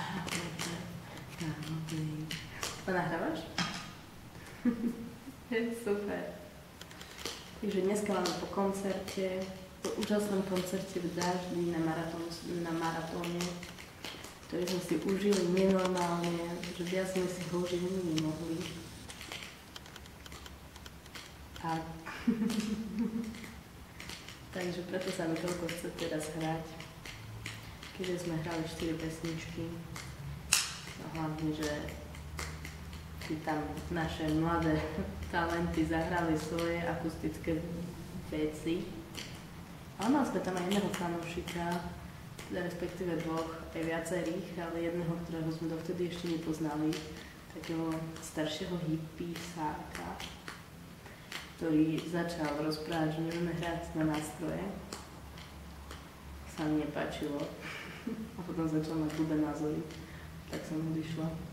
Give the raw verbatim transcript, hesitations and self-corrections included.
A nahrávaš? Super. Takže dneska máme po koncerte, po úžasnom koncerte v daždi na, maratón, na maratóne, ktorý sme si užili nenormálne, že viac sme si ho užili nemohli. A takže preto sa mi toľko chce teraz hrať, keďže sme hrali štyri pesničky. A hlavne, že si tam naše mladé talenty zahrali svoje akustické veci. A mali sme tam aj jedného fanúšika, respektíve dvoch, aj viacerých, ale jedného, ktorého sme dovtedy ešte nepoznali, takého staršieho hippisáka, ktorý začal rozprávať, že nevieme hrať na nástroje. Sa mi nepáčilo. A potom začal mať blbé názory. Tak som odišla.